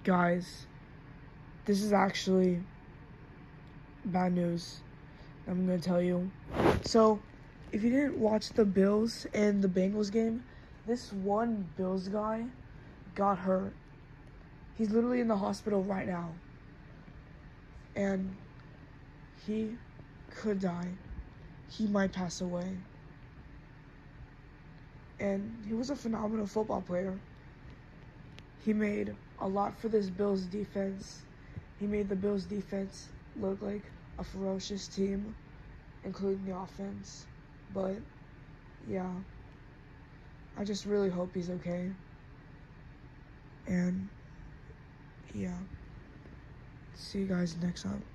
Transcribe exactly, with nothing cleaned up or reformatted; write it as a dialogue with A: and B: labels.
A: Guys, this is actually bad news. I'm going to tell you. So, if you didn't watch the Bills and the Bengals game, this one Bills guy got hurt. He's literally in the hospital right now. And he could die. He might pass away. And he was a phenomenal football player. He made a lot for this Bills defense. He made the Bills defense look like a ferocious team, including the offense. But, yeah, I just really hope he's okay. And, yeah, see you guys next time.